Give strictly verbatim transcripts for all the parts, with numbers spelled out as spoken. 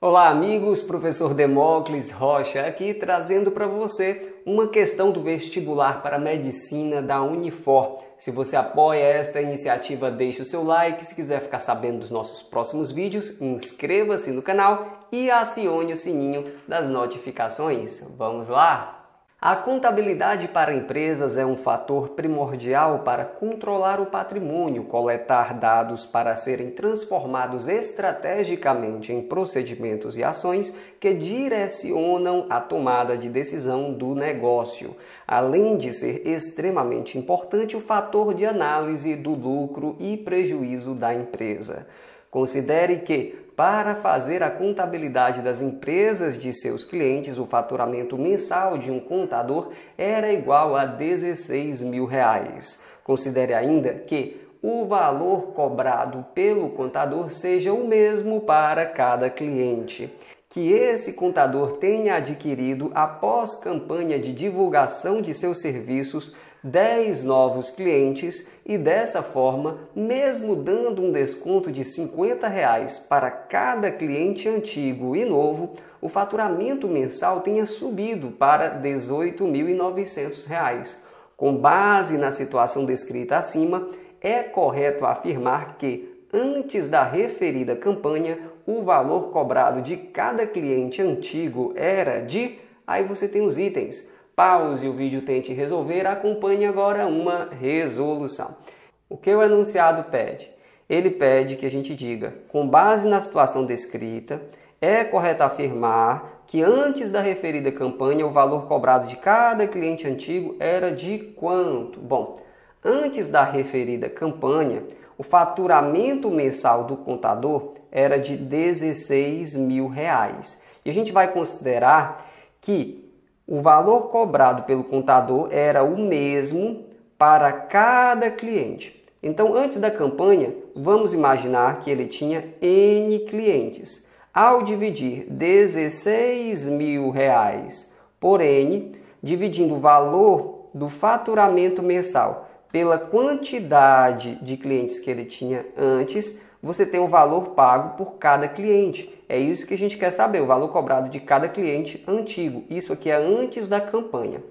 Olá amigos, professor Demócles Rocha aqui trazendo para você uma questão do vestibular para medicina da Unifor. Se você apoia esta iniciativa, deixe o seu like. Se quiser ficar sabendo dos nossos próximos vídeos, inscreva-se no canal e acione o sininho das notificações. Vamos lá? A contabilidade para empresas é um fator primordial para controlar o patrimônio, coletar dados para serem transformados estrategicamente em procedimentos e ações que direcionam a tomada de decisão do negócio, além de ser extremamente importante o fator de análise do lucro e prejuízo da empresa. Considere que, para fazer a contabilidade das empresas de seus clientes, o faturamento mensal de um contador era igual a dezesseis mil reais. Considere ainda que o valor cobrado pelo contador seja o mesmo para cada cliente, que esse contador tenha adquirido, após campanha de divulgação de seus serviços, dez novos clientes e dessa forma, mesmo dando um desconto de cinquenta reais para cada cliente antigo e novo, o faturamento mensal tenha subido para dezoito mil e novecentos reais. Com base na situação descrita acima, é correto afirmar que, antes da referida campanha, o valor cobrado de cada cliente antigo era de... Aí você tem os itens. Pause o vídeo, tente resolver, acompanhe agora uma resolução. O que o enunciado pede? Ele pede que a gente diga, com base na situação descrita, é correto afirmar que antes da referida campanha o valor cobrado de cada cliente antigo era de quanto? Bom, antes da referida campanha, o faturamento mensal do contador era de dezesseis mil reais. E a gente vai considerar que o valor cobrado pelo contador era o mesmo para cada cliente. Então, antes da campanha, vamos imaginar que ele tinha N clientes. Ao dividir dezesseis mil reais por N, dividindo o valor do faturamento mensal pela quantidade de clientes que ele tinha antes, você tem o valor pago por cada cliente. É isso que a gente quer saber, o valor cobrado de cada cliente antigo. Isso aqui é antes da campanha.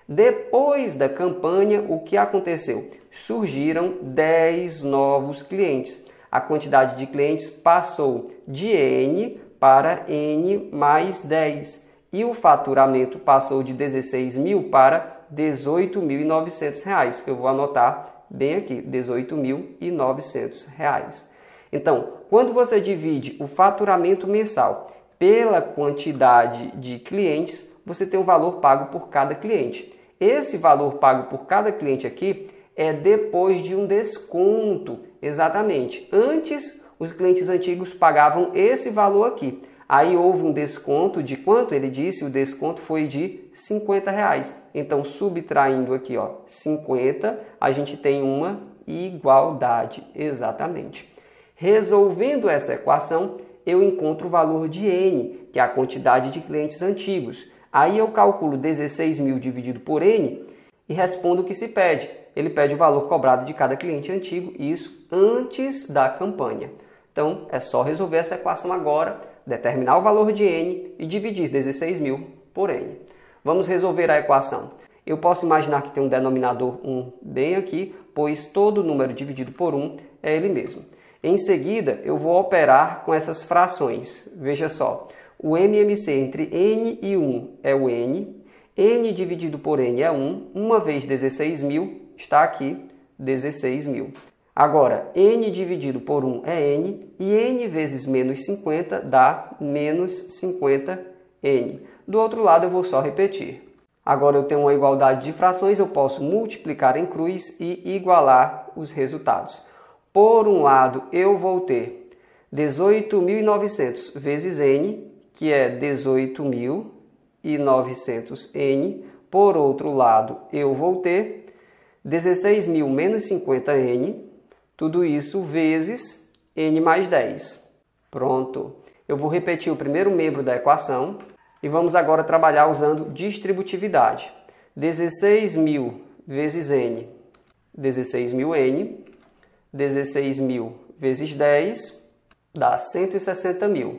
Depois da campanha, o que aconteceu? Surgiram dez novos clientes. A quantidade de clientes passou de N para N mais dez. E o faturamento passou de dezesseis mil para dezoito mil e novecentos reais. Eu vou anotar bem aqui, dezoito mil e novecentos reais. Então, quando você divide o faturamento mensal pela quantidade de clientes, você tem o valor pago por cada cliente. Esse valor pago por cada cliente aqui é depois de um desconto, exatamente. Antes, os clientes antigos pagavam esse valor aqui. Aí houve um desconto de quanto? Ele disse, o desconto foi de cinquenta reais. Então, subtraindo aqui, ó, cinquenta, a gente tem uma igualdade, exatamente. Resolvendo essa equação, eu encontro o valor de N, que é a quantidade de clientes antigos. Aí eu calculo dezesseis mil dividido por N e respondo o que se pede. Ele pede o valor cobrado de cada cliente antigo, isso antes da campanha. Então, é só resolver essa equação agora, determinar o valor de N e dividir dezesseis mil por N. Vamos resolver a equação. Eu posso imaginar que tem um denominador um bem aqui, pois todo número dividido por um é ele mesmo. Em seguida, eu vou operar com essas frações. Veja só, o M M C entre N e um é o N, N dividido por N é um, uma vez dezesseis mil, está aqui, dezesseis mil. Agora, N dividido por um é N, e N vezes menos cinquenta dá menos cinquenta N. Do outro lado, eu vou só repetir. Agora, eu tenho uma igualdade de frações, eu posso multiplicar em cruz e igualar os resultados. Por um lado, eu vou ter dezoito mil e novecentos vezes N, que é dezoito mil e novecentos N. Por outro lado, eu vou ter dezesseis mil menos cinquenta N, tudo isso vezes N mais dez. Pronto. Eu vou repetir o primeiro membro da equação e vamos agora trabalhar usando distributividade. dezesseis mil vezes N, dezesseis mil N. dezesseis mil vezes dez dá cento e sessenta mil.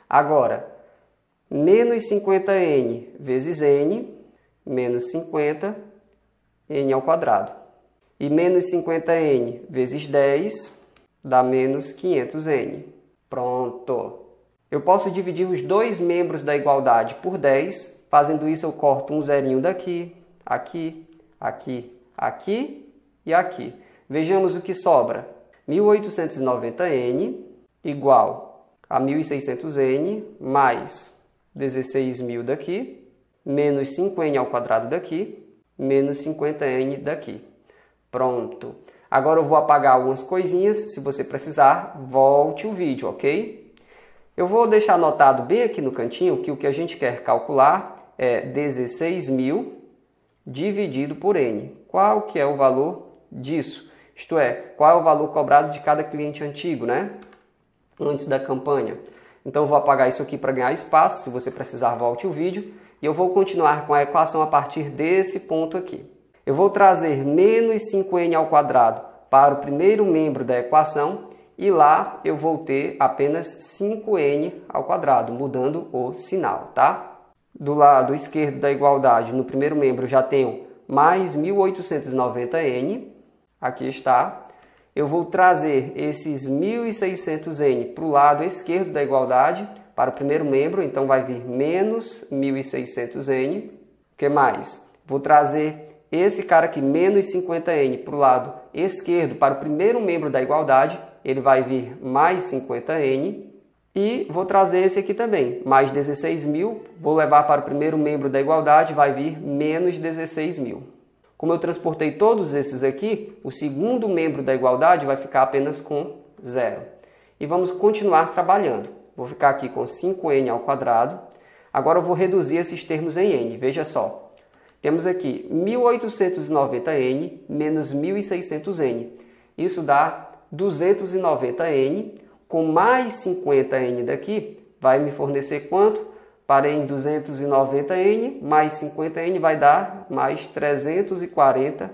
Agora, menos cinquenta n vezes n, menos cinquenta, n ao quadrado. E menos cinquenta n vezes dez dá menos quinhentos n. Pronto! Eu posso dividir os dois membros da igualdade por dez. Fazendo isso, eu corto um zerinho daqui, aqui, aqui, aqui e aqui. Vejamos o que sobra. mil oitocentos e noventa n igual a mil e seiscentos n mais dezesseis mil daqui, menos cinco n ao quadrado daqui, menos cinquenta n daqui. Pronto. Agora eu vou apagar algumas coisinhas. Se você precisar, volte o vídeo, ok? Eu vou deixar anotado bem aqui no cantinho que o que a gente quer calcular é dezesseis mil dividido por n. Qual que é o valor disso? Isto é, qual é o valor cobrado de cada cliente antigo, né? Antes da campanha. Então eu vou apagar isso aqui para ganhar espaço. Se você precisar, volte o vídeo. E eu vou continuar com a equação a partir desse ponto aqui. Eu vou trazer menos cinco n ao quadrado para o primeiro membro da equação e lá eu vou ter apenas cinco n ao quadrado, mudando o sinal, tá? Do lado esquerdo da igualdade, no primeiro membro, já tenho mais mil oitocentos e noventa n. Aqui está. Eu vou trazer esses mil e seiscentos n para o lado esquerdo da igualdade, para o primeiro membro, então vai vir menos mil e seiscentos n. O que mais? Vou trazer esse cara aqui, menos cinquenta n, para o lado esquerdo, para o primeiro membro da igualdade, ele vai vir mais cinquenta n. E vou trazer esse aqui também, mais dezesseis mil, vou levar para o primeiro membro da igualdade, vai vir menos dezesseis mil. Como eu transportei todos esses aqui, o segundo membro da igualdade vai ficar apenas com zero. E vamos continuar trabalhando. Vou ficar aqui com cinco n ao quadrado. Agora eu vou reduzir esses termos em n, veja só. Temos aqui mil oitocentos e noventa n menos mil e seiscentos n. Isso dá duzentos e noventa n, com mais cinquenta n daqui, vai me fornecer quanto? Parei em duzentos e noventa n, mais cinquenta n vai dar mais trezentos e quarenta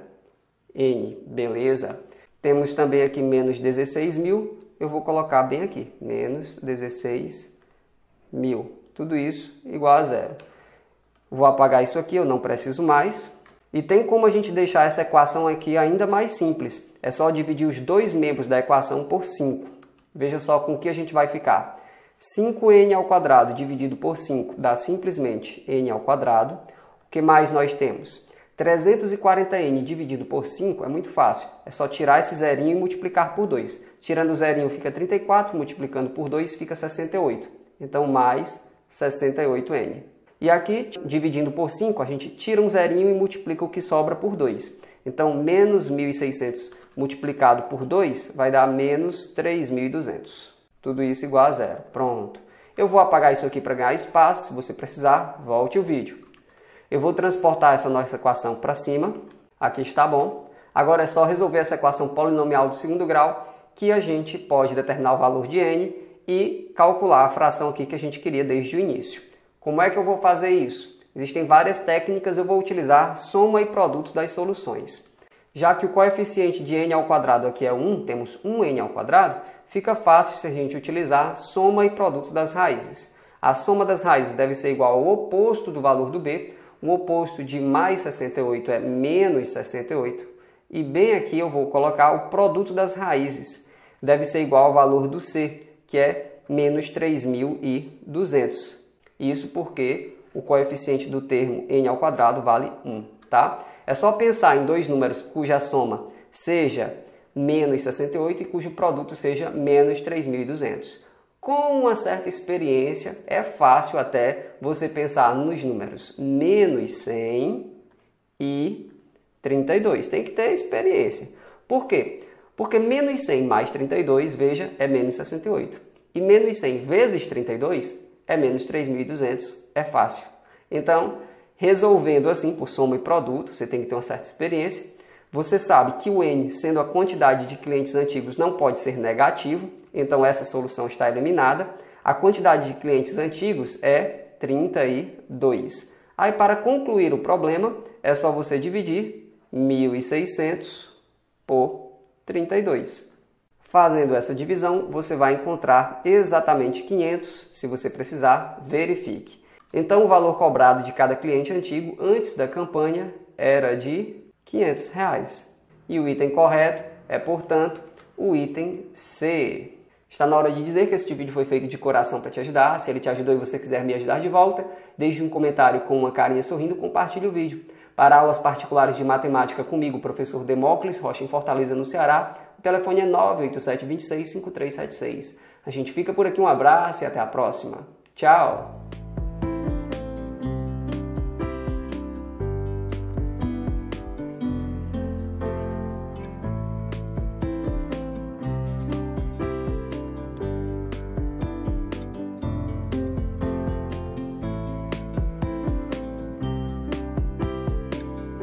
n. Beleza? Temos também aqui menos dezesseis mil, eu vou colocar bem aqui, menos dezesseis mil. Tudo isso igual a zero. Vou apagar isso aqui, eu não preciso mais. E tem como a gente deixar essa equação aqui ainda mais simples. É só dividir os dois membros da equação por cinco. Veja só com o que a gente vai ficar. cinco n ao quadrado dividido por cinco dá simplesmente n ao quadrado. O que mais nós temos? trezentos e quarenta n dividido por cinco é muito fácil. É só tirar esse zerinho e multiplicar por dois. Tirando o zerinho fica trinta e quatro, multiplicando por dois fica sessenta e oito. Então, mais sessenta e oito n. E aqui, dividindo por cinco, a gente tira um zerinho e multiplica o que sobra por dois. Então, menos mil e seiscentos multiplicado por dois vai dar menos três mil e duzentos. Tudo isso igual a zero. Pronto. Eu vou apagar isso aqui para ganhar espaço. Se você precisar, volte o vídeo. Eu vou transportar essa nossa equação para cima. Aqui está bom. Agora é só resolver essa equação polinomial do segundo grau, que a gente pode determinar o valor de n e calcular a fração aqui que a gente queria desde o início. Como é que eu vou fazer isso? Existem várias técnicas, eu vou utilizar soma e produto das soluções. Já que o coeficiente de n ao quadrado aqui é um, temos um n ao quadrado, fica fácil se a gente utilizar soma e produto das raízes. A soma das raízes deve ser igual ao oposto do valor do b. O oposto de mais sessenta e oito é menos sessenta e oito. E bem aqui eu vou colocar o produto das raízes. Deve ser igual ao valor do c, que é menos três mil e duzentos. Isso porque o coeficiente do termo n ao quadrado vale um, tá? É só pensar em dois números cuja soma seja menos sessenta e oito e cujo produto seja menos três mil e duzentos. Com uma certa experiência, é fácil até você pensar nos números menos cem e trinta e dois. Tem que ter experiência. Por quê? Porque menos cem mais trinta e dois, veja, é menos sessenta e oito. E menos cem vezes trinta e dois é menos três mil e duzentos, é fácil. Então, resolvendo assim por soma e produto, você tem que ter uma certa experiência. Você sabe que o n, sendo a quantidade de clientes antigos, não pode ser negativo, então essa solução está eliminada. A quantidade de clientes antigos é trinta e dois. Aí, para concluir o problema, é só você dividir mil e seiscentos por trinta e dois. Fazendo essa divisão, você vai encontrar exatamente quinhentos. Se você precisar, verifique. Então, o valor cobrado de cada cliente antigo antes da campanha era de quinhentos reais. E o item correto é, portanto, o item C. Está na hora de dizer que este vídeo foi feito de coração para te ajudar. Se ele te ajudou e você quiser me ajudar de volta, deixe um comentário com uma carinha sorrindo, compartilhe o vídeo. Para aulas particulares de matemática comigo, professor Demócles Rocha, em Fortaleza, no Ceará, o telefone é nove oito sete, dois seis, cinco três sete seis. A gente fica por aqui, um abraço e até a próxima. Tchau!